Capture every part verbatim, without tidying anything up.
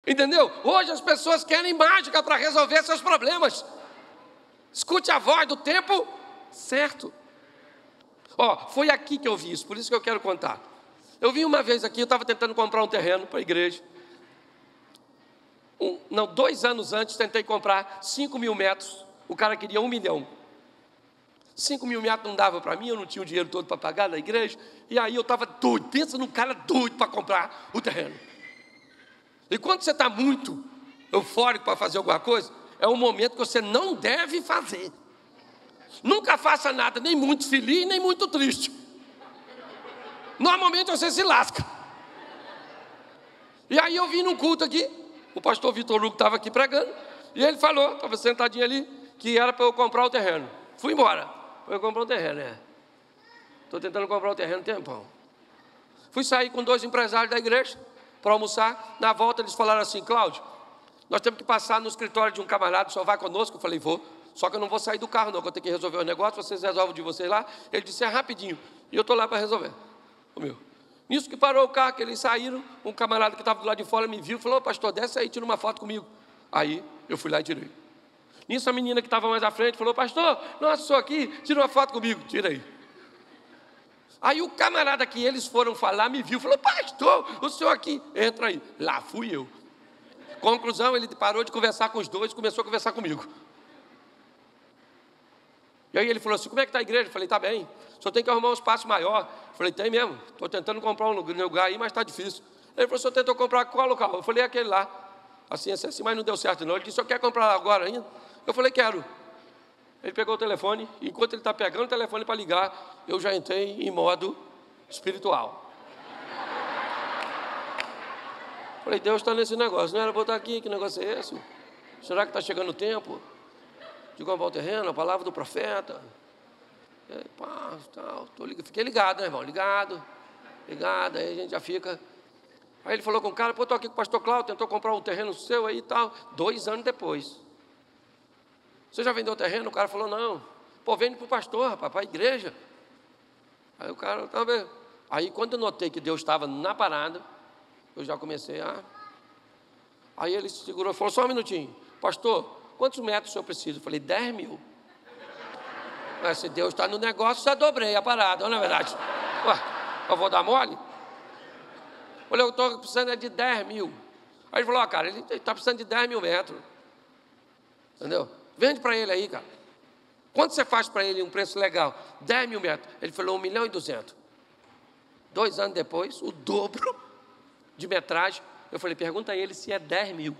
Entendeu? Hoje as pessoas querem mágica para resolver seus problemas. Escute a voz do tempo certo. Ó, foi aqui que eu vi isso, por isso que eu quero contar. Eu vim uma vez aqui, eu estava tentando comprar um terreno para a igreja. Um, não, dois anos antes, tentei comprar cinco mil metros. O cara queria um milhão. Cinco mil metros não dava para mim, eu não tinha o dinheiro todo para pagar na igreja. E aí eu estava doido, pensa num cara doido para comprar o terreno. E quando você está muito eufórico para fazer alguma coisa, é um momento que você não deve fazer. Nunca faça nada, nem muito feliz, nem muito triste. Normalmente você se lasca. E aí eu vim num culto aqui, o pastor Vitor Hugo estava aqui pregando, e ele falou, estava sentadinho ali, que era para eu comprar o terreno. Fui embora, para eu comprar o terreno, é. Estou tentando comprar o terreno um tempão. Fui sair com dois empresários da igreja para almoçar. Na volta eles falaram assim: Cláudio, nós temos que passar no escritório de um camarada, só vai conosco? Eu falei: vou, só que eu não vou sair do carro não, que eu tenho que resolver o negócio, vocês resolvem de vocês lá. Ele disse: é rapidinho, e eu estou lá para resolver. O meu. Nisso que parou o carro, que eles saíram, um camarada que estava do lado de fora me viu e falou: ô, pastor, desce aí, tira uma foto comigo. Aí eu fui lá e tirei. Nisso a menina que estava mais à frente falou: pastor, nossa, sou aqui, tira uma foto comigo. Tira aí. Aí o camarada que eles foram falar me viu, falou: pastor, o senhor aqui, entra aí. Lá fui eu. Conclusão, ele parou de conversar com os dois e começou a conversar comigo. E aí ele falou assim: como é que está a igreja? Eu falei: está bem, só tem que arrumar um espaço maior. Eu falei: tem mesmo, estou tentando comprar um lugar aí, mas está difícil. Ele falou: o senhor tentou comprar qual local? Eu falei: aquele lá. Assim, assim, assim, mas não deu certo não. Ele disse: o senhor quer comprar agora ainda? Eu falei: quero. Ele pegou o telefone, e enquanto ele está pegando o telefone para ligar, eu já entrei em modo espiritual. Falei: Deus está nesse negócio, não era para eu estar aqui, que negócio é esse? Será que está chegando o tempo de comprar o terreno, a palavra do profeta? E aí, pá, tal, tô ligado. Fiquei ligado, né, irmão? Ligado, ligado, aí a gente já fica. Aí ele falou com o cara: pô, estou aqui com o pastor Cláudio, tentou comprar um terreno seu aí e tal. Dois anos depois. Você já vendeu o terreno? O cara falou: não. Pô, vende para o pastor, rapaz, para a igreja. Aí o cara, tá vendo? Aí quando eu notei que Deus estava na parada, eu já comecei a... Aí ele se segurou e falou: só um minutinho. Pastor, quantos metros o senhor precisa? Eu falei: dez mil. Mas se Deus está no negócio, já dobrei a parada, não é verdade? Ué, eu vou dar mole? Eu falei: eu estou precisando de dez mil. Aí ele falou: ó, cara, ele está precisando de dez mil metros. Entendeu? Vende para ele aí, cara. Quanto você faz para ele um preço legal? dez mil metros. Ele falou: um milhão e duzentos. Dois anos depois, o dobro de metragem. Eu falei: pergunta a ele se é dez mil.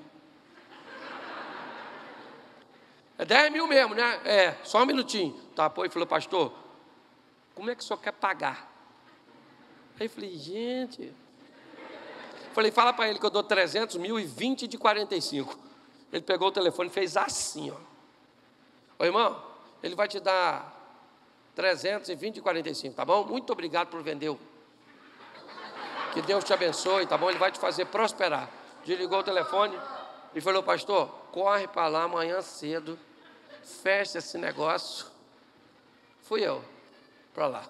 É dez mil mesmo, né? É, só um minutinho. Tá, pô, ele falou: pastor, como é que o senhor quer pagar? Aí eu falei: gente... Eu falei: fala para ele que eu dou trezentos mil e vinte de quarenta e cinco. Ele pegou o telefone e fez assim, ó. Ô, irmão, ele vai te dar trezentos e vinte e quarenta e cinco, tá bom? Muito obrigado por vender o... Que Deus te abençoe, tá bom? Ele vai te fazer prosperar. Desligou o telefone e falou: pastor, corre para lá amanhã cedo, fecha esse negócio. Fui eu para lá.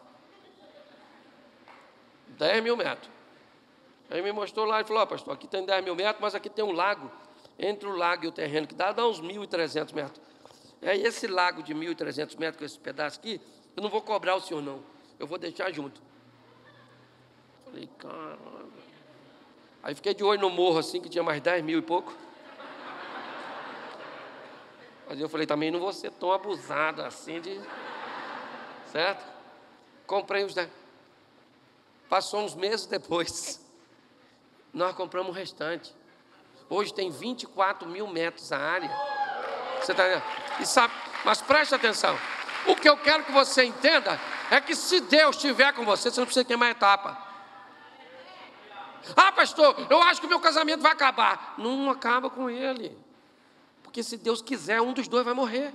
dez mil metros. Aí me mostrou lá e falou: ó, pastor, aqui tem dez mil metros, mas aqui tem um lago. Entre o lago e o terreno que dá, dá uns mil e trezentos metros. Aí esse lago de mil e trezentos metros, com esse pedaço aqui, eu não vou cobrar o senhor não, eu vou deixar junto. Falei: caramba. Aí fiquei de olho no morro assim, que tinha mais dez mil e pouco. Mas eu falei: também não vou ser tão abusado assim de... Certo? Comprei os dez. Passou uns meses depois, nós compramos o restante. Hoje tem vinte e quatro mil metros a área. Você está vendo? E sabe, mas preste atenção. O que eu quero que você entenda é que se Deus estiver com você, você não precisa ter mais etapa. Ah, pastor, eu acho que o meu casamento vai acabar. Não acaba com ele. Porque se Deus quiser, um dos dois vai morrer.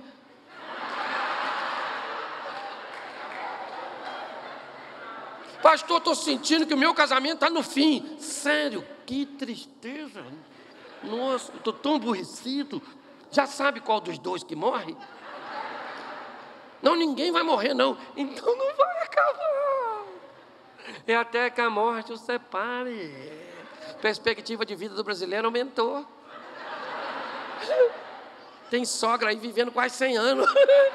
Pastor, estou sentindo que o meu casamento está no fim. Sério, que tristeza. Nossa, estou tão aborrecido. Já sabe qual dos dois que morre? Não, ninguém vai morrer, não. Então não vai acabar. É até que a morte o separe. perspectiva de vida do brasileiro aumentou. Tem sogra aí vivendo quase cem anos.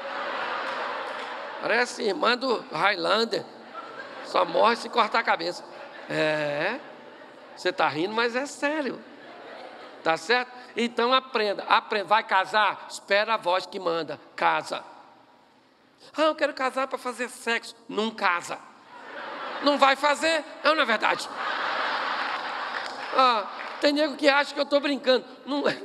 Parece irmã do Highlander. Só morre se cortar a cabeça. É, você está rindo, mas é sério. Tá certo? Então aprenda. aprenda. Vai casar? Espera a voz que manda. Casa. Ah, eu quero casar para fazer sexo. Não casa. Não vai fazer? Não, não é verdade. Ah, tem nego que acha que eu estou brincando. Não é.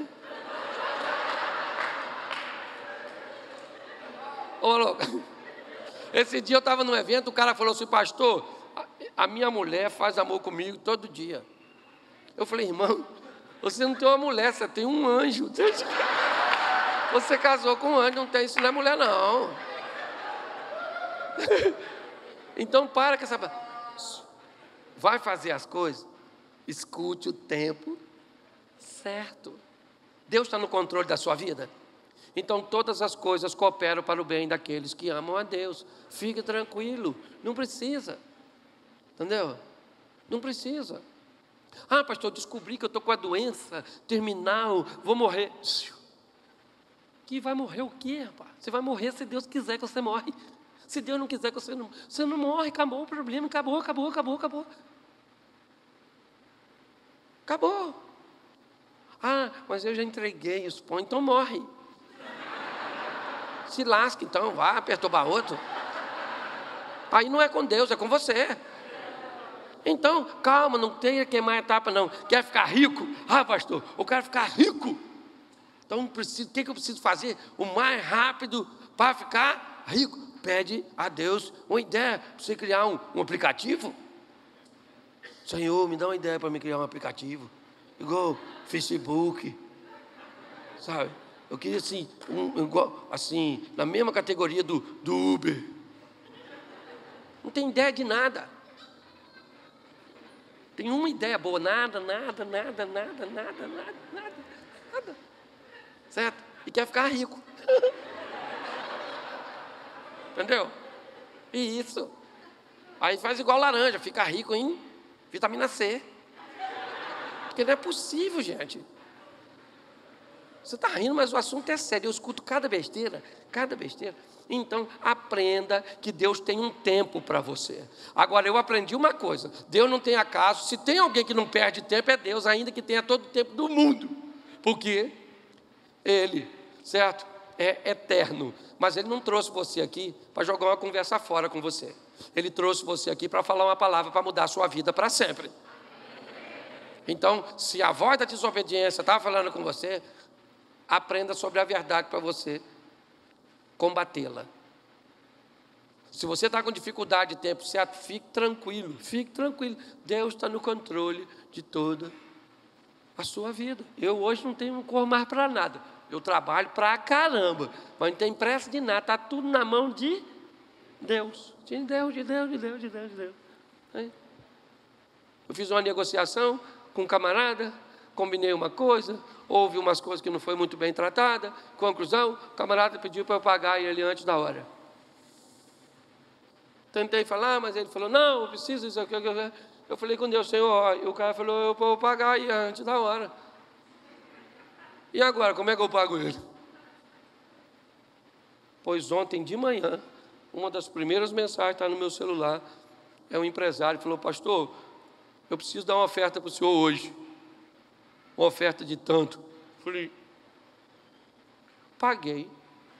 Ô, louco. Esse dia eu estava num evento, o cara falou assim, pastor, a minha mulher faz amor comigo todo dia. Eu falei, irmão, você não tem uma mulher, você tem um anjo. Você casou com um anjo, não tem, isso não é mulher não. Então para com essa... Vai fazer as coisas, escute o tempo certo. Deus está no controle da sua vida? Então todas as coisas cooperam para o bem daqueles que amam a Deus. Fique tranquilo, não precisa. Entendeu? Não precisa. Ah, pastor, descobri que eu estou com a doença terminal, vou morrer. Que vai morrer o quê, rapaz? Você vai morrer se Deus quiser que você morre. Se Deus não quiser que você não... Você não morre, acabou o problema, acabou, acabou, acabou, acabou. Acabou. Ah, mas eu já entreguei os pão, então morre. Se lasca, então, vá perturbar outro. Aí não é com Deus, é com você. Então, calma, não tenha que queimar a etapa, não. Quer ficar rico? Ah, pastor, eu quero ficar rico. Então, preciso, o que eu preciso fazer? O mais rápido para ficar rico. Pede a Deus uma ideia para você criar um, um aplicativo. Senhor, me dá uma ideia para me criar um aplicativo. Igual Facebook, sabe? Eu queria assim, um, igual, assim, na mesma categoria do, do Uber. Não tem ideia de nada. Tem uma ideia boa, nada, nada, nada, nada, nada, nada, nada, nada. Certo? E quer ficar rico. Entendeu? E isso. Aí faz igual laranja, fica rico em vitamina C. Porque não é possível, gente. Você está rindo, mas o assunto é sério. Eu escuto cada besteira, cada besteira. Então, aprenda que Deus tem um tempo para você. Agora, eu aprendi uma coisa. Deus não tem acaso. Se tem alguém que não perde tempo, é Deus, ainda que tenha todo o tempo do mundo. Porque Ele, certo? É eterno. Mas Ele não trouxe você aqui para jogar uma conversa fora com você. Ele trouxe você aqui para falar uma palavra para mudar a sua vida para sempre. Então, se a voz da desobediência está falando com você, aprenda sobre a verdade para você combatê-la. Se você está com dificuldade de tempo certo, fique tranquilo, fique tranquilo. Deus está no controle de toda a sua vida. Eu hoje não tenho cor mais para nada. Eu trabalho para caramba, mas não tem pressa de nada. Está tudo na mão de Deus. De Deus, de Deus, de Deus, de Deus, de Deus. Eu fiz uma negociação com um camarada, combinei uma coisa, houve umas coisas que não foi muito bem tratada. Conclusão, o camarada pediu para eu pagar ele antes da hora. Tentei falar, mas ele falou, não, eu preciso disso aqui. Eu falei com Deus, Senhor, e o cara falou, eu vou pagar ele antes da hora. E agora, como é que eu pago ele? Pois ontem de manhã, uma das primeiras mensagens que está no meu celular, é um empresário que falou, pastor, eu preciso dar uma oferta para o senhor hoje. Uma oferta de tanto. Falei, paguei.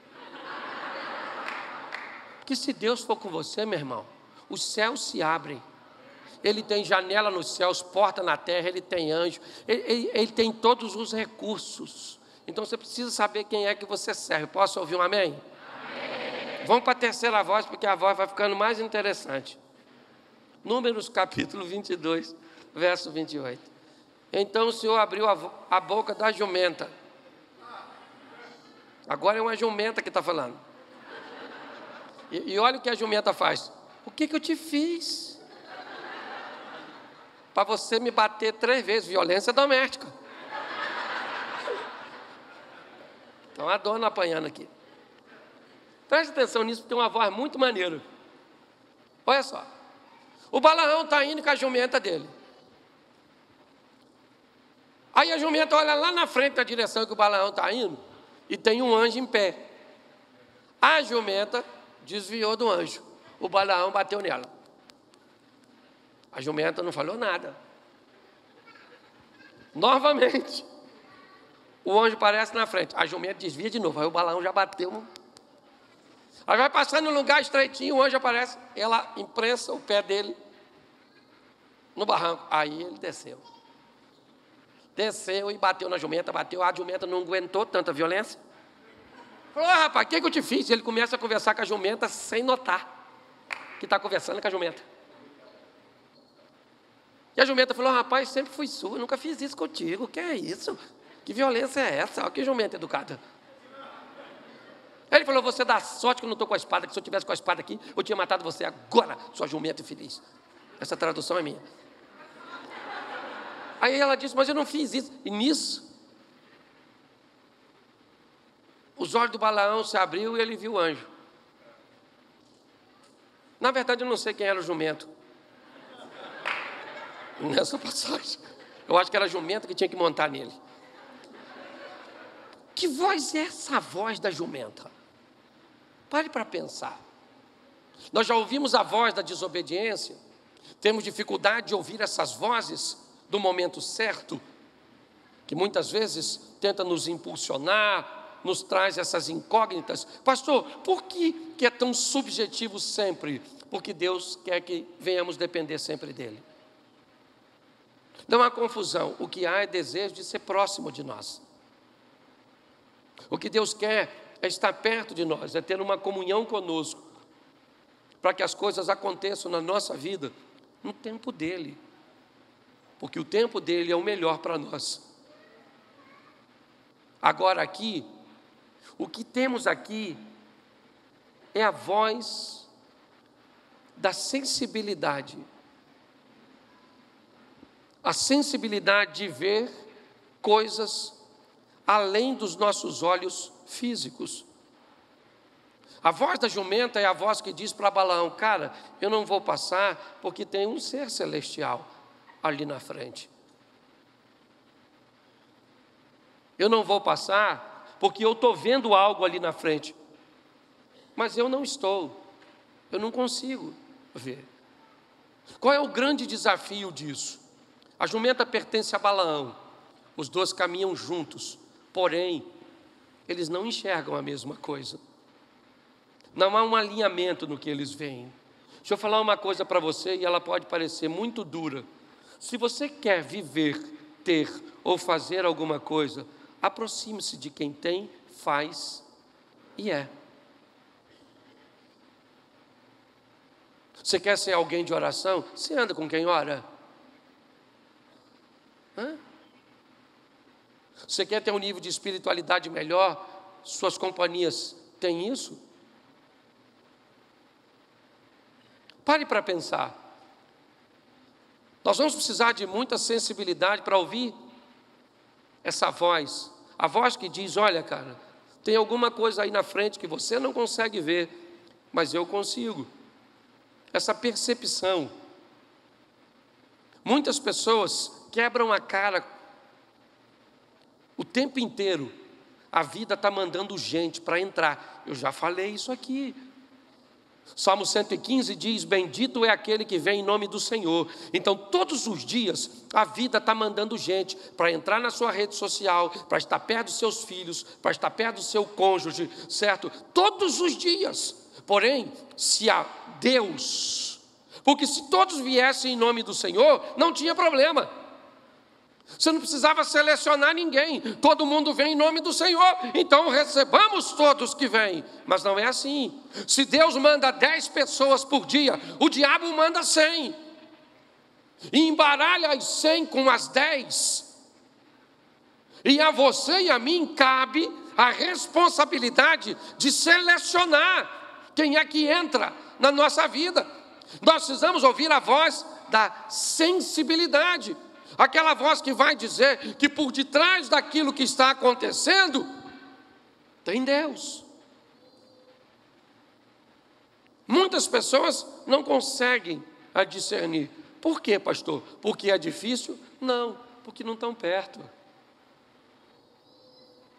Porque se Deus for com você, meu irmão, os céus se abrem. Ele tem janela nos céus, porta na terra, Ele tem anjo, ele, ele, ele tem todos os recursos. Então você precisa saber quem é que você serve. Posso ouvir um amém? Amém. Vamos para a terceira voz, porque a voz vai ficando mais interessante. Números capítulo vinte e dois, verso vinte e oito. Então o Senhor abriu a, a boca da jumenta. Agora é uma jumenta que está falando. E, e olha o que a jumenta faz. O que, que eu te fiz? Para você me bater três vezes, violência doméstica. Então a dona apanhando aqui. Preste atenção nisso, porque tem uma voz muito maneira. Olha só. O Balaão está indo com a jumenta dele. Aí a jumenta olha lá na frente da direção que o Balaão está indo, e tem um anjo em pé. A jumenta desviou do anjo. O Balaão bateu nela. A jumenta não falou nada. Novamente, o anjo aparece na frente. A jumenta desvia de novo. Aí o Balaão já bateu. Aí vai passando no lugar estreitinho, o anjo aparece. Ela imprensa o pé dele no barranco. Aí ele desceu. Desceu e bateu na jumenta, bateu. A jumenta não aguentou tanta violência. Falou, ah, rapaz, o que, que eu te fiz? Ele começa a conversar com a jumenta sem notar que está conversando com a jumenta. E a jumenta falou, rapaz, sempre fui sua, nunca fiz isso contigo. O que é isso? Que violência é essa? Olha que jumenta educada. Ele falou, você dá sorte que eu não estou com a espada, que se eu tivesse com a espada aqui, eu tinha matado você agora, sua jumenta infeliz. Essa tradução é minha. Aí ela disse, mas eu não fiz isso. E nisso, os olhos do Balaão se abriu e ele viu o anjo. Na verdade, eu não sei quem era o jumento. Nessa passagem. Eu acho que era a jumenta que tinha que montar nele. Que voz é essa voz da jumenta? Pare para pensar. Nós já ouvimos a voz da desobediência. Temos dificuldade de ouvir essas vozes do momento certo, que muitas vezes tenta nos impulsionar, nos traz essas incógnitas. Pastor, por que, que é tão subjetivo sempre? Porque Deus quer que venhamos depender sempre dEle. Não há confusão, o que há é desejo de ser próximo de nós. O que Deus quer é estar perto de nós, é ter uma comunhão conosco, para que as coisas aconteçam na nossa vida no tempo dEle, porque o tempo dEle é o melhor para nós. Agora aqui, o que temos aqui é a voz da sensibilidade, a sensibilidade de ver coisas além dos nossos olhos físicos. A voz da jumenta é a voz que diz para Balaão, cara, eu não vou passar porque tem um ser celestial ali na frente. Eu não vou passar porque eu estou vendo algo ali na frente. Mas eu não estou, eu não consigo ver. Qual é o grande desafio disso? A jumenta pertence a Balaão, os dois caminham juntos, porém, eles não enxergam a mesma coisa. Não há um alinhamento no que eles veem. Deixa eu falar uma coisa para você e ela pode parecer muito dura. Se você quer viver, ter ou fazer alguma coisa, aproxime-se de quem tem, faz e é. Você quer ser alguém de oração? Você anda com quem ora? Hã? Você quer ter um nível de espiritualidade melhor? Suas companhias têm isso? Pare para pensar. Nós vamos precisar de muita sensibilidade para ouvir essa voz. A voz que diz, olha cara, tem alguma coisa aí na frente que você não consegue ver, mas eu consigo. Essa percepção. Muitas pessoas quebram a cara o tempo inteiro. A vida está mandando gente para entrar. Eu já falei isso aqui. Salmo cento e quinze diz, bendito é aquele que vem em nome do Senhor. Então todos os dias a vida está mandando gente para entrar na sua rede social, para estar perto dos seus filhos, para estar perto do seu cônjuge, certo? Todos os dias. Porém, se há Deus, porque se todos viessem em nome do Senhor, não tinha problema. Você não precisava selecionar ninguém, todo mundo vem em nome do Senhor, então recebamos todos que vêm. Mas não é assim. Se Deus manda dez pessoas por dia, o diabo manda cem. E embaralha as cem com as dez. E a você e a mim cabe a responsabilidade de selecionar quem é que entra na nossa vida. Nós precisamos ouvir a voz da sensibilidade. Aquela voz que vai dizer que por detrás daquilo que está acontecendo, tem Deus. Muitas pessoas não conseguem discernir. Por quê, pastor? Porque é difícil? Não, porque não estão perto.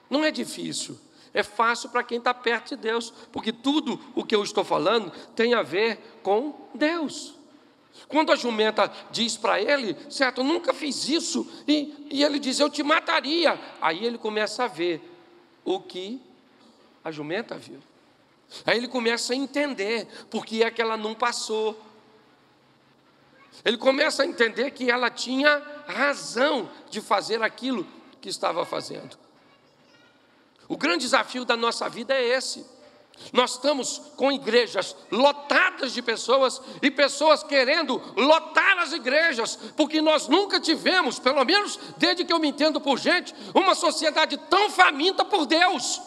Não é difícil, é fácil para quem está perto de Deus, porque tudo o que eu estou falando tem a ver com Deus. Quando a jumenta diz para ele, certo, eu nunca fiz isso, e, e ele diz, eu te mataria. Aí ele começa a ver o que a jumenta viu. Aí ele começa a entender porque é que ela não passou. Ele começa a entender que ela tinha razão de fazer aquilo que estava fazendo. O grande desafio da nossa vida é esse. Nós estamos com igrejas lotadas de pessoas e pessoas querendo lotar as igrejas, porque nós nunca tivemos, pelo menos desde que eu me entendo por gente, uma sociedade tão faminta por Deus.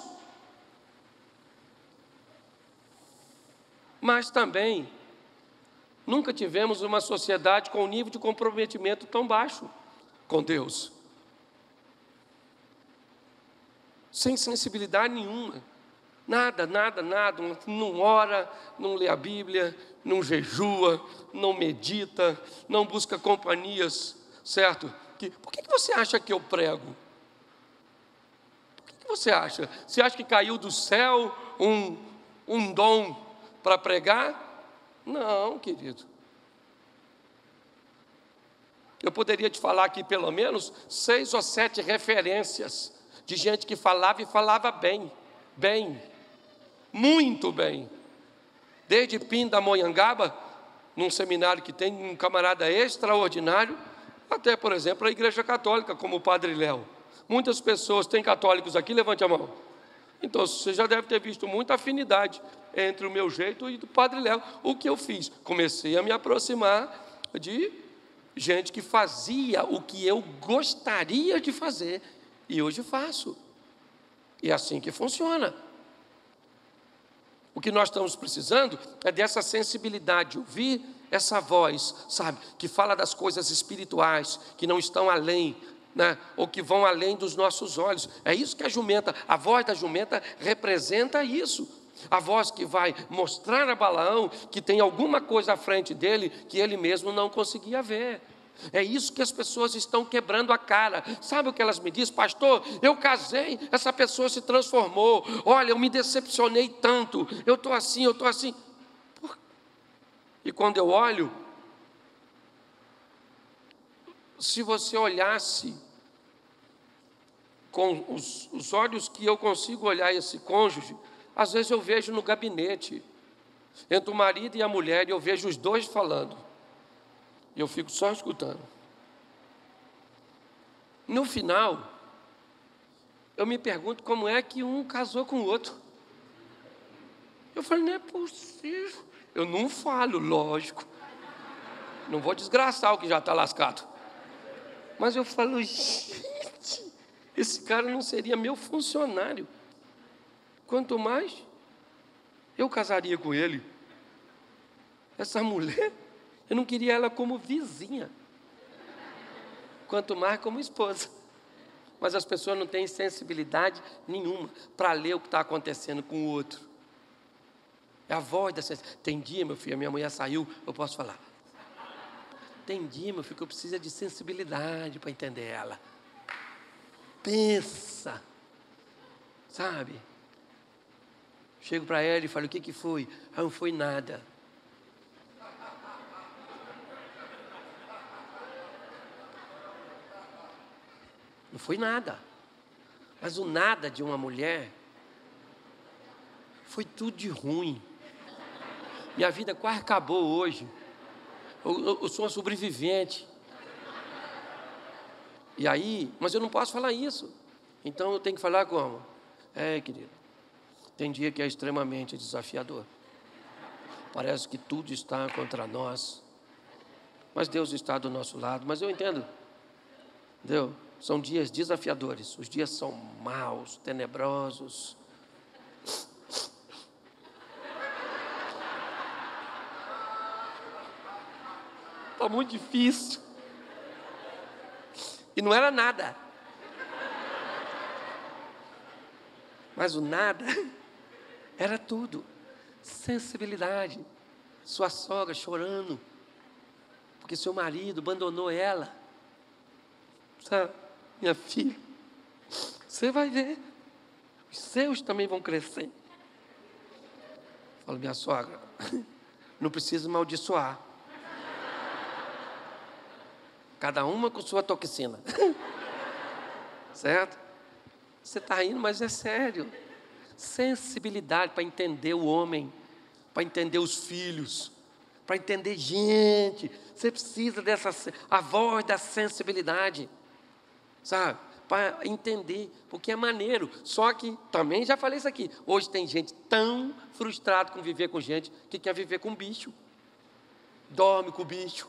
Mas também nunca tivemos uma sociedade com um nível de comprometimento tão baixo com Deus, sem sensibilidade nenhuma. Nada, nada, nada, não ora, não lê a Bíblia, não jejua, não medita, não busca companhias, certo? Que, por que você acha que eu prego? Por que você acha? Você acha que caiu do céu um, um dom para pregar? Não, querido. Eu poderia te falar aqui pelo menos seis ou sete referências de gente que falava e falava bem, bem. Muito bem, desde Pindamonhangaba, num seminário que tem um camarada extraordinário, até, por exemplo, a Igreja Católica, como o Padre Léo. Muitas pessoas, tem católicos aqui, levante a mão. Então, você já deve ter visto muita afinidade entre o meu jeito e do Padre Léo. O que eu fiz? Comecei a me aproximar de gente que fazia o que eu gostaria de fazer, e hoje faço. E é assim que funciona. O que nós estamos precisando é dessa sensibilidade, ouvir essa voz, sabe, que fala das coisas espirituais, que não estão além, né, ou que vão além dos nossos olhos. É isso que a jumenta, a voz da jumenta representa isso. A voz que vai mostrar a Balaão que tem alguma coisa à frente dele que ele mesmo não conseguia ver. É isso que as pessoas estão quebrando a cara. Sabe o que elas me dizem? Pastor, eu casei, essa pessoa se transformou. Olha, eu me decepcionei tanto. Eu estou assim, eu estou assim. E quando eu olho, se você olhasse com os, os olhos que eu consigo olhar esse cônjuge, às vezes eu vejo no gabinete, entre o marido e a mulher, e eu vejo os dois falando. E eu fico só escutando. No final, eu me pergunto como é que um casou com o outro. Eu falei, não é possível. Eu não falo, lógico. Não vou desgraçar o que já está lascado. Mas eu falo, gente, esse cara não seria meu funcionário. Quanto mais, eu casaria com ele. Essa mulher... Eu não queria ela como vizinha, quanto mais como esposa. Mas as pessoas não têm sensibilidade nenhuma para ler o que está acontecendo com o outro. É a voz da sensibilidade. Tem dia, meu filho, a minha mulher saiu, eu posso falar. Tem dia, meu filho, que eu preciso de sensibilidade para entender ela. Pensa, sabe? Chego para ela e falo, o que, que foi? Ah, não foi nada. Não foi nada. Mas o nada de uma mulher foi tudo de ruim. Minha vida quase acabou hoje. Eu, eu, eu sou uma sobrevivente. E aí, mas eu não posso falar isso. Então eu tenho que falar como? É, querido, tem dia que é extremamente desafiador. Parece que tudo está contra nós. Mas Deus está do nosso lado. Mas eu entendo. Entendeu? São dias desafiadores, os dias são maus, tenebrosos. Está muito difícil. E não era nada. Mas o nada era tudo. Sensibilidade. Sua sogra chorando, porque seu marido abandonou ela. Sabe? Minha filha, você vai ver, Os seus também vão crescer. Falo, minha sogra, não precisa amaldiçoar. Cada uma com sua toxina. Certo? Você está rindo, mas é sério. Sensibilidade para entender o homem, para entender os filhos, para entender gente. Você precisa dessa, a voz da sensibilidade, sabe? Para entender, porque é maneiro. Só que, também já falei isso aqui, hoje tem gente tão frustrada com viver com gente, que quer viver com bicho. Dorme com o bicho.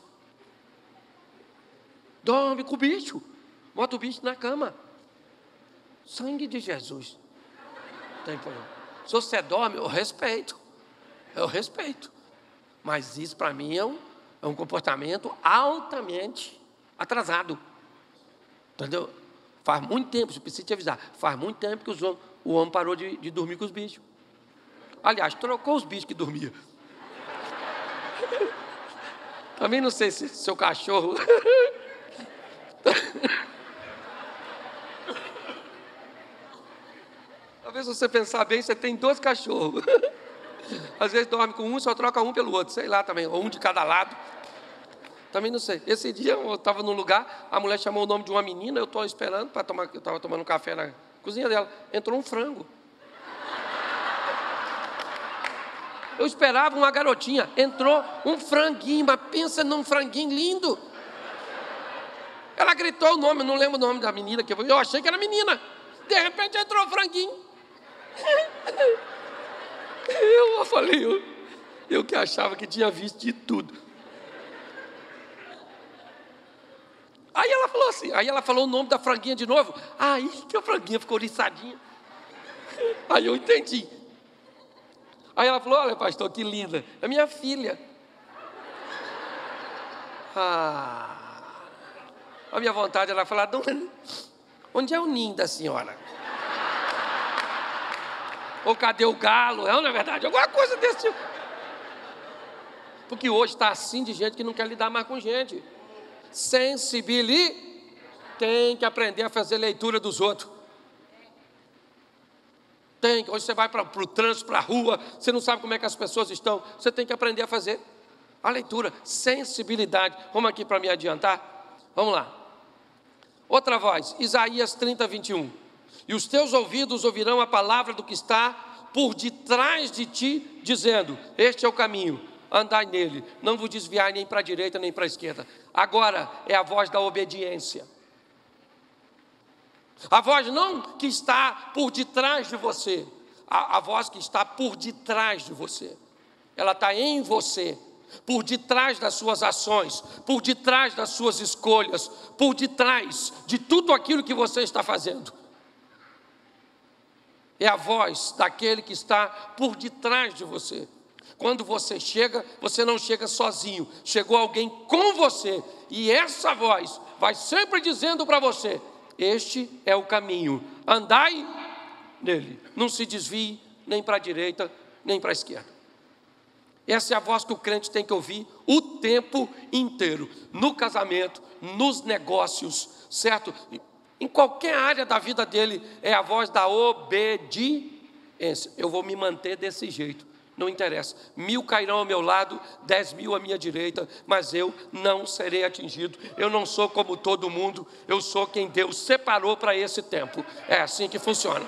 Dorme com o bicho. Bota o bicho na cama. Sangue de Jesus. Tem problema. Se você dorme, eu respeito. Eu respeito. Mas isso para mim é um, é um comportamento altamente atrasado. Entendeu? Faz muito tempo, eu preciso te avisar, faz muito tempo que os homens, o homem parou de, de dormir com os bichos. Aliás, trocou os bichos que dormiam. Também não sei se seu cachorro... Talvez você pensar bem, você tem dois cachorros. Às vezes dorme com um, só troca um pelo outro, sei lá também, ou um de cada lado. Também não sei. Esse dia eu estava num lugar, a mulher chamou o nome de uma menina, eu estou esperando para tomar, eu estava tomando um café na cozinha dela, entrou um frango. Eu esperava uma garotinha, entrou um franguinho, mas pensa num franguinho lindo. Ela gritou o nome, eu não lembro o nome da menina, que eu, eu achei que era menina. De repente entrou o franguinho. Eu falei, eu, eu que achava que tinha visto de tudo. Aí ela falou assim, aí ela falou o nome da franguinha de novo. Aí que a franguinha ficou oriçadinha. Aí eu entendi. Aí ela falou, olha pastor, que linda, é minha filha. Ah, a minha vontade era falar, onde é o ninho da senhora? Ou cadê o galo? É, não é verdade? Alguma coisa desse tipo. Porque hoje está assim de gente que não quer lidar mais com gente. Sensibilidade, tem que aprender a fazer leitura dos outros. Tem, hoje você vai para o trânsito, para a rua, você não sabe como é que as pessoas estão, você tem que aprender a fazer a leitura, sensibilidade. Vamos aqui para me adiantar? Vamos lá. Outra voz, Isaías trinta, vinte e um. E os teus ouvidos ouvirão a palavra do que está por detrás de ti, dizendo, este é o caminho, andai nele, não vos desviai nem para a direita nem para a esquerda. Agora é a voz da obediência. A voz não que está por detrás de você, a, a voz que está por detrás de você. Ela está em você, por detrás das suas ações, por detrás das suas escolhas, por detrás de tudo aquilo que você está fazendo. É a voz daquele que está por detrás de você. Quando você chega, você não chega sozinho, chegou alguém com você, e essa voz vai sempre dizendo para você, este é o caminho, andai nele, não se desvie nem para a direita, nem para a esquerda. Essa é a voz que o crente tem que ouvir o tempo inteiro, no casamento, nos negócios, certo? Em qualquer área da vida dele, é a voz da obediência. Eu vou me manter desse jeito, não interessa. Mil cairão ao meu lado, dez mil à minha direita, mas eu não serei atingido. Eu não sou como todo mundo, eu sou quem Deus separou para esse tempo. É assim que funciona.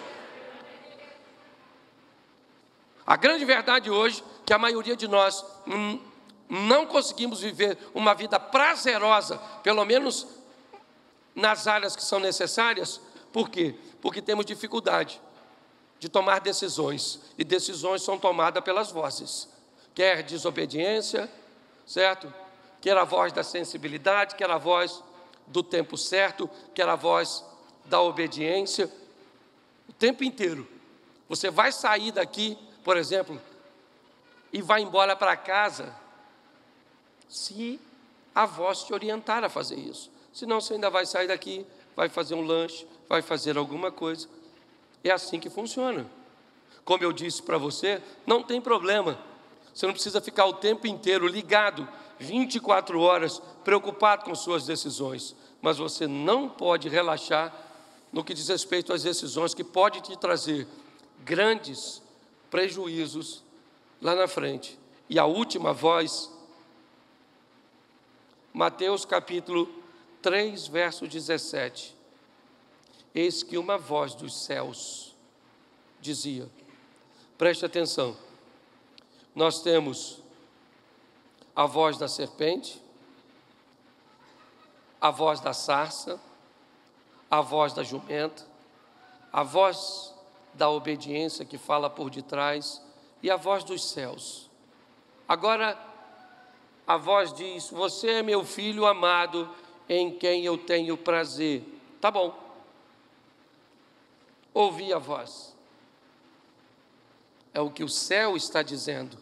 A grande verdade hoje, que a maioria de nós hum, não conseguimos viver uma vida prazerosa, pelo menos nas áreas que são necessárias. Por quê? Porque temos dificuldade de tomar decisões, e decisões são tomadas pelas vozes, quer desobediência, certo? Quer a voz da sensibilidade, quer a voz do tempo certo, quer a voz da obediência, o tempo inteiro. Você vai sair daqui, por exemplo, e vai embora para casa, se a voz te orientar a fazer isso. Senão você ainda vai sair daqui, vai fazer um lanche, vai fazer alguma coisa. É assim que funciona. Como eu disse para você, não tem problema. Você não precisa ficar o tempo inteiro ligado, vinte e quatro horas, preocupado com suas decisões. Mas você não pode relaxar no que diz respeito às decisões que pode te trazer grandes prejuízos lá na frente. E a última voz, Mateus capítulo três, verso dezessete. Eis que uma voz dos céus dizia, preste atenção, nós temos a voz da serpente, a voz da sarça, a voz da jumenta, a voz da obediência que fala por detrás e a voz dos céus. Agora, a voz diz, você é meu filho amado, em quem eu tenho prazer. Tá bom. Ouvi a voz. É o que o céu está dizendo.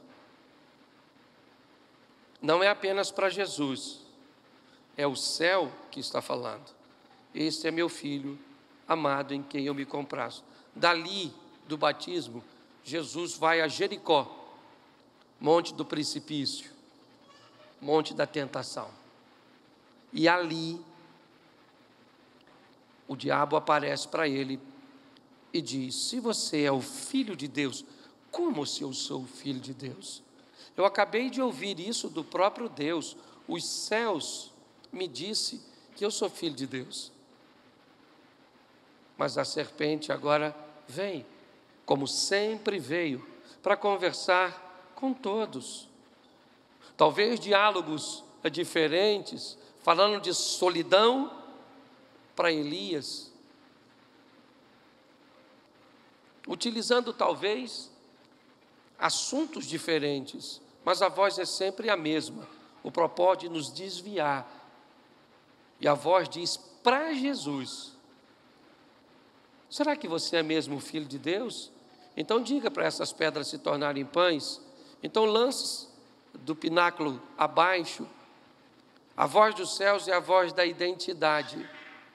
Não é apenas para Jesus, é o céu que está falando. Este é meu filho amado, em quem eu me comprazo. Dali do batismo, Jesus vai a Jericó, monte do precipício, monte da tentação. E ali, o diabo aparece para ele e diz, se você é o filho de Deus, como se eu sou o filho de Deus? Eu acabei de ouvir isso do próprio Deus. Os céus me disse que eu sou filho de Deus. Mas a serpente agora vem, como sempre veio, para conversar com todos. Talvez diálogos diferentes, falando de solidão para Elias, utilizando talvez assuntos diferentes, mas a voz é sempre a mesma, o propósito de nos desviar. E a voz diz para Jesus, será que você é mesmo o Filho de Deus? Então diga para essas pedras se tornarem pães. Então lance do pináculo abaixo. A voz dos céus é a voz da identidade.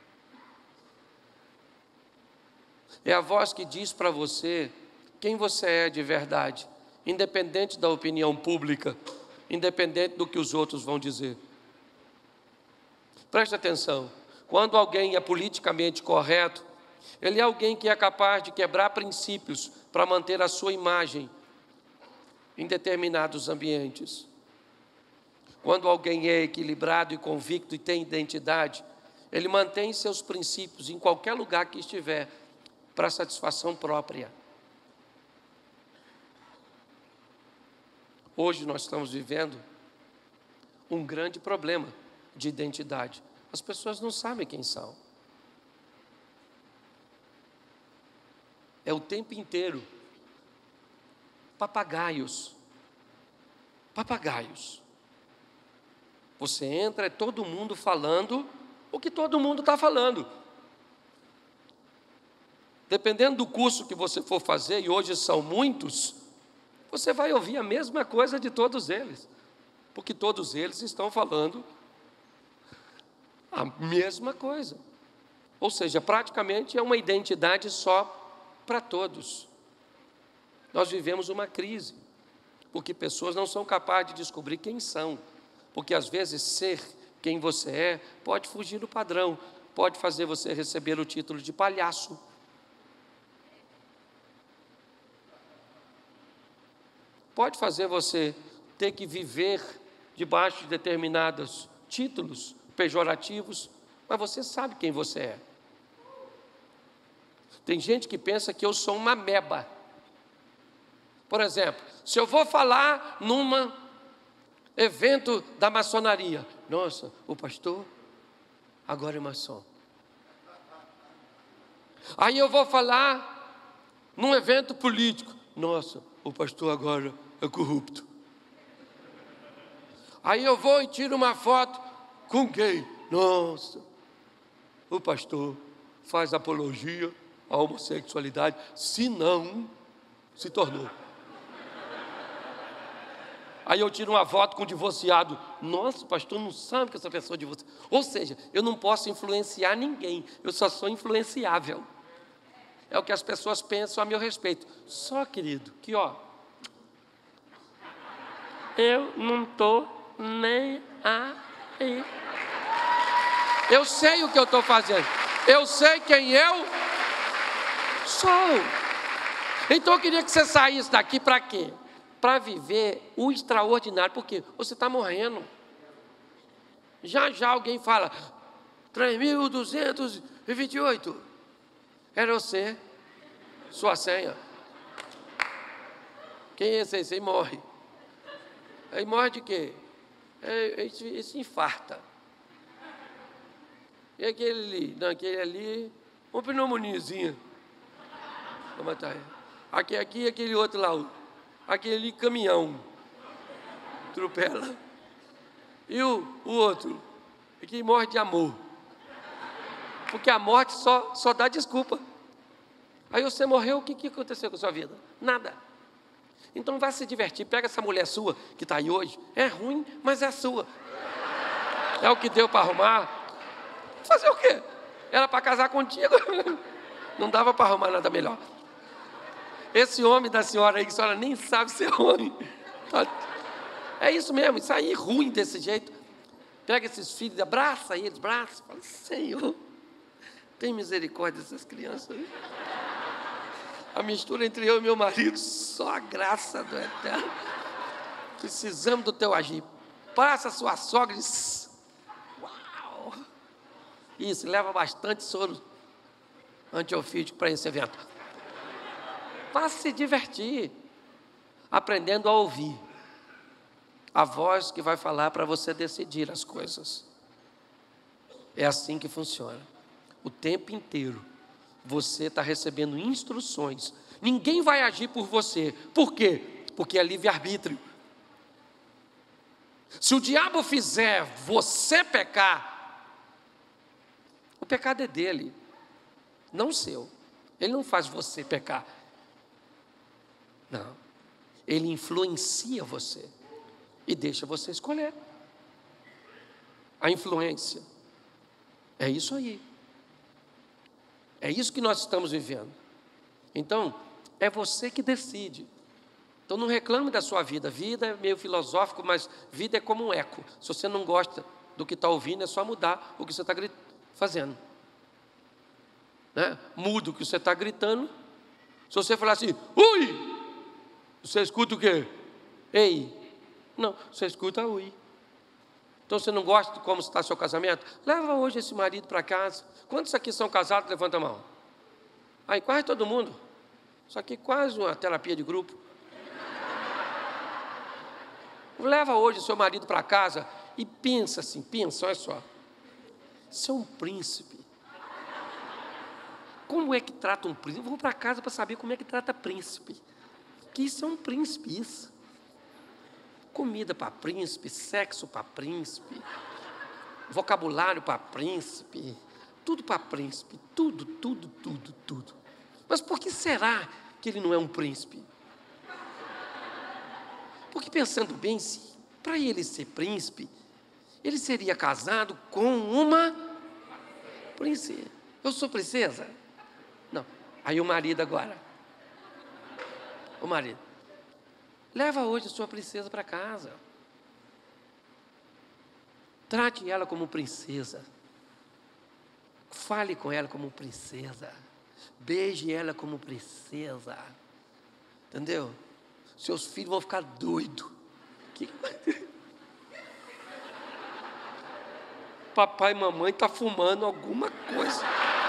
É a voz que diz para você quem você é de verdade, independente da opinião pública, independente do que os outros vão dizer. Preste atenção, quando alguém é politicamente correto, ele é alguém que é capaz de quebrar princípios para manter a sua imagem em determinados ambientes. Quando alguém é equilibrado e convicto e tem identidade, ele mantém seus princípios em qualquer lugar que estiver, para satisfação própria. Hoje nós estamos vivendo um grande problema de identidade. As pessoas não sabem quem são. É o tempo inteiro. Papagaios. Papagaios. Você entra, é todo mundo falando o que todo mundo está falando. Dependendo do curso que você for fazer, e hoje são muitos, você vai ouvir a mesma coisa de todos eles, porque todos eles estão falando a mesma coisa. Ou seja, praticamente é uma identidade só para todos. Nós vivemos uma crise, porque pessoas não são capazes de descobrir quem são, porque às vezes ser quem você é pode fugir do padrão, pode fazer você receber o título de palhaço. Pode fazer você ter que viver debaixo de determinados títulos pejorativos, mas você sabe quem você é. Tem gente que pensa que eu sou uma ameba. Por exemplo, se eu vou falar num evento da maçonaria, nossa, o pastor agora é maçom. Aí eu vou falar num evento político, nossa, o pastor agora é corrupto. Aí eu vou e tiro uma foto com quem? Nossa, o pastor faz apologia à homossexualidade, se não se tornou. Aí eu tiro uma foto com um divorciado. Nossa, o pastor não sabe que essa pessoa é divorciada. Ou seja, eu não posso influenciar ninguém, eu só sou influenciável. É o que as pessoas pensam a meu respeito. Só, querido, que ó, eu não estou nem aí. Eu sei o que eu estou fazendo. Eu sei quem eu sou. Então eu queria que você saísse daqui para quê? Para viver o extraordinário, porque você está morrendo. Já já alguém fala, três mil duzentos e vinte e oito, era você, sua senha. Quem é esse aí? Esse aí morre. Aí morre de quê? É, esse, esse infarta. E aquele ali? Não, aquele ali, uma pneumoniazinha. Vou matar ele. Aqui, aqui, aquele outro lá, aquele ali, caminhão. Atropela. E o, o outro? Que morre de amor. Porque a morte só, só dá desculpa. Aí você morreu, o que, que aconteceu com a sua vida? Nada. Então vai se divertir, pega essa mulher sua, que está aí hoje, é ruim, mas é sua. É o que deu para arrumar. Fazer o quê? Era para casar contigo. Não dava para arrumar nada melhor. Esse homem da senhora aí, que a senhora nem sabe ser homem. É isso mesmo, isso aí ruim desse jeito. Pega esses filhos, abraça eles, abraça, fala, Senhor, tem misericórdia dessas crianças. A mistura entre eu e meu marido, só a graça do Eterno. Precisamos do teu agir. Passa a sua sogra e diz, uau! Isso, leva bastante soro antiofídico para esse evento. Para se divertir, aprendendo a ouvir a voz que vai falar para você decidir as coisas. É assim que funciona. O tempo inteiro você está recebendo instruções. Ninguém vai agir por você. Por quê? Porque é livre-arbítrio. Se o diabo fizer você pecar, o pecado é dele, não seu. Ele não faz você pecar. Não. Ele influencia você e deixa você escolher. A influência. É isso aí. É isso que nós estamos vivendo. Então, é você que decide. Então, não reclame da sua vida. Vida é meio filosófico, mas vida é como um eco. Se você não gosta do que está ouvindo, é só mudar o que você está fazendo. Né? Muda o que você está gritando. Se você falar assim, ui! Você escuta o quê? Ei! Não, você escuta ui. Então, você não gosta de como está seu casamento? Leva hoje esse marido para casa. Quantos aqui são casados? Levanta a mão. Aí, quase todo mundo. Isso aqui é quase uma terapia de grupo. Leva hoje seu marido para casa e pensa assim, pensa, olha só. Você é um príncipe. Como é que trata um príncipe? Eu vou para casa para saber como é que trata príncipe. Que isso é um príncipe, isso. Comida para príncipe, sexo para príncipe, vocabulário para príncipe, tudo para príncipe, tudo, tudo, tudo, tudo. Mas por que será que ele não é um príncipe? Porque pensando bem, se para ele ser príncipe, ele seria casado com uma princesa. Eu sou princesa? Não. Aí o marido agora. O marido. Leva hoje a sua princesa para casa. Trate ela como princesa. Fale com ela como princesa. Beije ela como princesa. Entendeu? Seus filhos vão ficar doidos. Que... Papai e mamãe estão fumando alguma coisa.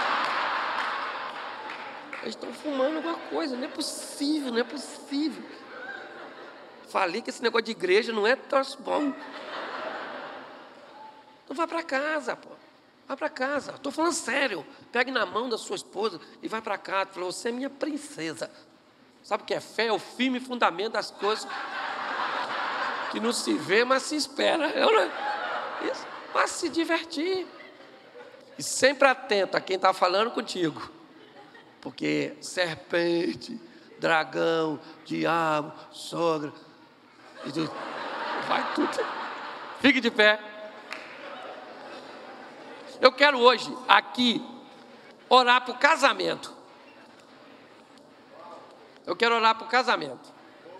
Eles estão fumando alguma coisa. Não é possível, não é possível. Falei que esse negócio de igreja não é tão bom. Então vá para casa, pô. Vá para casa. Estou falando sério. Pegue na mão da sua esposa e vai para casa. Falou, você é minha princesa. Sabe o que é fé? É o firme fundamento das coisas que não se vê, mas se espera. É isso. Mas se divertir. E sempre atento a quem está falando contigo. Porque serpente, dragão, diabo, sogra... E tu, vai tudo. Fique de pé. Eu quero hoje, aqui, orar para o casamento. Eu quero orar para o casamento.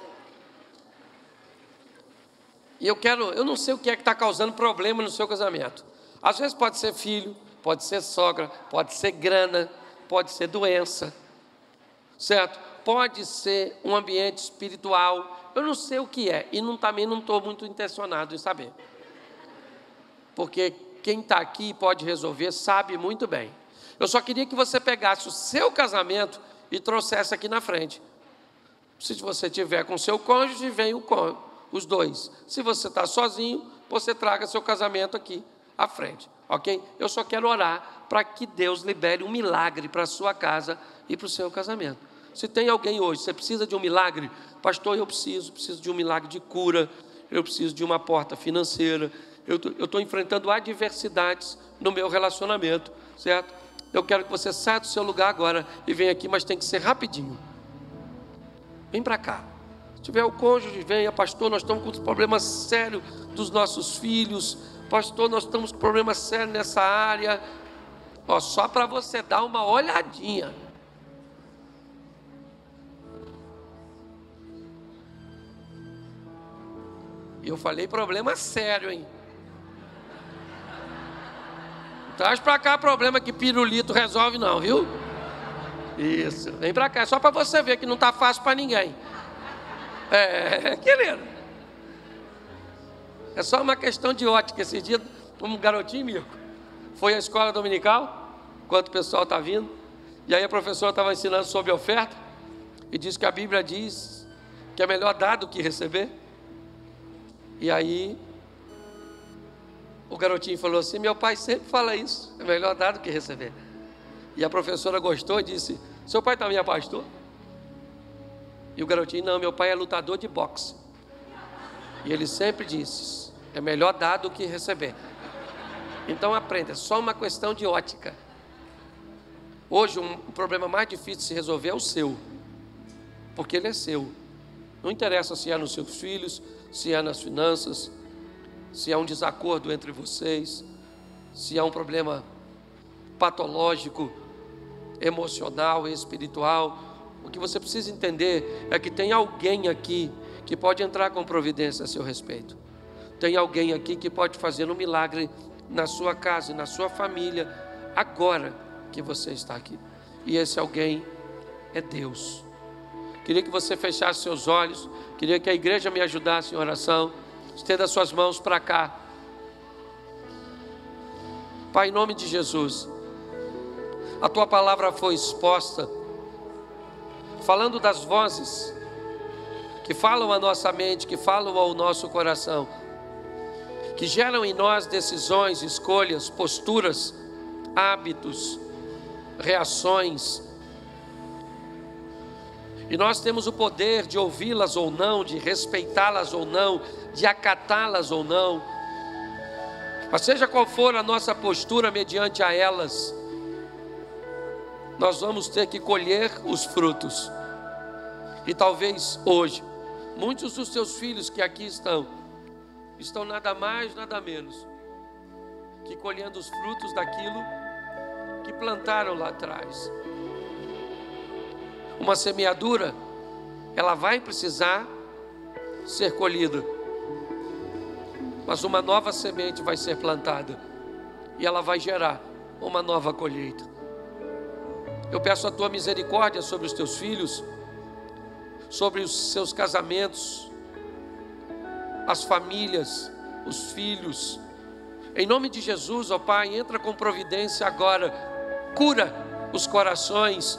E eu quero, eu não sei o que é que está causando problema no seu casamento. Às vezes pode ser filho, pode ser sogra, pode ser grana, pode ser doença. Certo? pode ser um ambiente espiritual. Eu não sei o que é, e não, também não estou muito intencionado em saber. Porque quem está aqui pode resolver, sabe muito bem. Eu só queria que você pegasse o seu casamento e trouxesse aqui na frente. Se você tiver com seu cônjuge, vem o cônjuge, os dois. Se você está sozinho, você traga seu casamento aqui à frente, ok? Eu só quero orar para que Deus libere um milagre para a sua casa e para o seu casamento. Se tem alguém hoje, você precisa de um milagre? Pastor, eu preciso, preciso de um milagre de cura, eu preciso de uma porta financeira, eu estou enfrentando adversidades no meu relacionamento, certo? Eu quero que você saia do seu lugar agora e venha aqui, mas tem que ser rapidinho. Vem para cá. Se tiver o cônjuge, venha. Pastor, nós estamos com problemas sérios dos nossos filhos. Pastor, nós estamos com problemas sérios nessa área. Ó, só para você dar uma olhadinha. E eu falei problema sério, hein? Traz para cá problema que pirulito resolve não, viu? Isso, vem para cá, só para você ver que não está fácil para ninguém. É, querido. É só uma questão de ótica. Esse dia, um garotinho, Mirko, foi à escola dominical, enquanto o pessoal está vindo, e aí a professora estava ensinando sobre oferta, e diz que a Bíblia diz que é melhor dar do que receber. E aí o garotinho falou assim: meu pai sempre fala isso, é melhor dar do que receber. E a professora gostou e disse: seu pai também é pastor? E o garotinho: não, meu pai é lutador de boxe. E ele sempre disse: é melhor dar do que receber. Então aprenda, é só uma questão de ótica. Hoje um, o problema mais difícil de se resolver é o seu, porque ele é seu. Não interessa se é nos seus filhos, se é nas finanças, se há um desacordo entre vocês, se há um problema patológico, emocional e espiritual. O que você precisa entender é que tem alguém aqui que pode entrar com providência a seu respeito. Tem alguém aqui que pode fazer um milagre na sua casa e na sua família, agora que você está aqui. E esse alguém é Deus. Queria que você fechasse seus olhos, queria que a igreja me ajudasse em oração. Estenda suas mãos para cá. Pai, em nome de Jesus, a tua palavra foi exposta, falando das vozes que falam à nossa mente, que falam ao nosso coração, que geram em nós decisões, escolhas, posturas, hábitos, reações. E nós temos o poder de ouvi-las ou não, de respeitá-las ou não, de acatá-las ou não. Mas seja qual for a nossa postura mediante a elas, nós vamos ter que colher os frutos. E talvez hoje, muitos dos teus filhos que aqui estão, estão nada mais, nada menos que colhendo os frutos daquilo que plantaram lá atrás. Uma semeadura, ela vai precisar ser colhida, mas uma nova semente vai ser plantada e ela vai gerar uma nova colheita. Eu peço a tua misericórdia sobre os teus filhos, sobre os seus casamentos, as famílias, os filhos. Em nome de Jesus, ó Pai, entra com providência agora, cura os corações,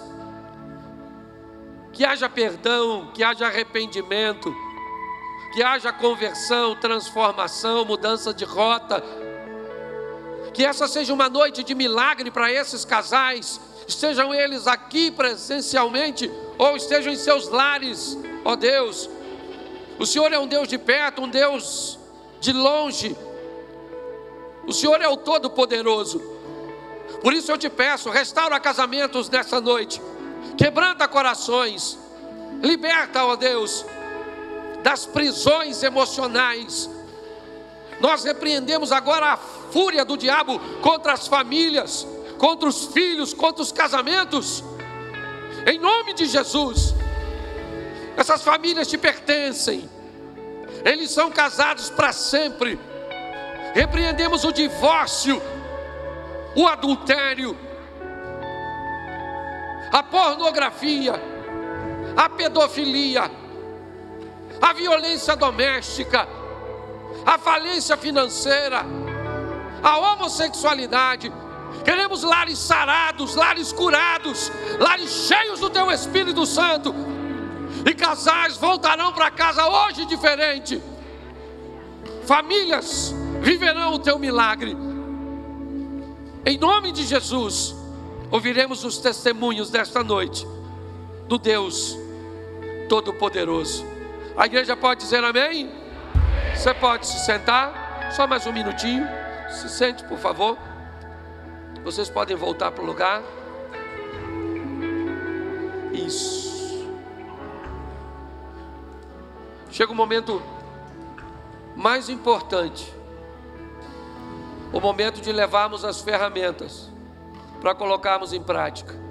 que haja perdão, que haja arrependimento, que haja conversão, transformação, mudança de rota. Que essa seja uma noite de milagre para esses casais, estejam eles aqui presencialmente ou estejam em seus lares, ó Deus. O Senhor é um Deus de perto, um Deus de longe. O Senhor é o Todo-Poderoso. Por isso eu te peço, restaura casamentos nessa noite, quebranta corações, liberta, ó Deus, das prisões emocionais. Nós repreendemos agora a fúria do diabo contra as famílias, contra os filhos, contra os casamentos, em nome de Jesus. Essas famílias te pertencem, eles são casados para sempre. Repreendemos o divórcio, o adultério, a pornografia, a pedofilia, a violência doméstica, a falência financeira, a homossexualidade. Queremos lares sarados, lares curados, lares cheios do Teu Espírito Santo. E casais voltarão para casa hoje diferente. Famílias viverão o Teu milagre. Em nome de Jesus, ouviremos os testemunhos desta noite do Deus Todo-Poderoso. A igreja pode dizer amém? Você pode se sentar, só mais um minutinho. Se sente, por favor. Vocês podem voltar para o lugar. Isso. Chega o momento mais importante, o momento de levarmos as ferramentas para colocarmos em prática.